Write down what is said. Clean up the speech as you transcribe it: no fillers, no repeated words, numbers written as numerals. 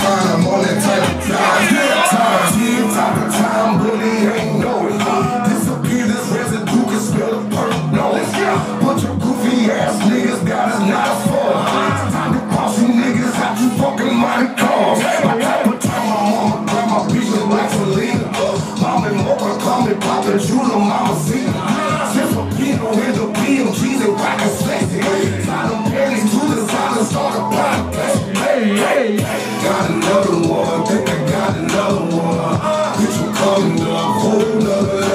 fine, I'm on that type of time. Top of time, but he ain't know it. Disappear, this residue can smell the perk. No, bunch of goofy ass niggas got us not a fault. Time to cross you niggas out you fucking mighty cars. My type of time, my mama grab my bitch and like a leader. Mama and Mocha call me Papa Jula, Mama Zena. Since a Pino in the PMGs and rockin' sexy. Tie them panties to the side and start a podcast. Hey, got another one, think I got another one. Bitch, I'm coming up, whole nother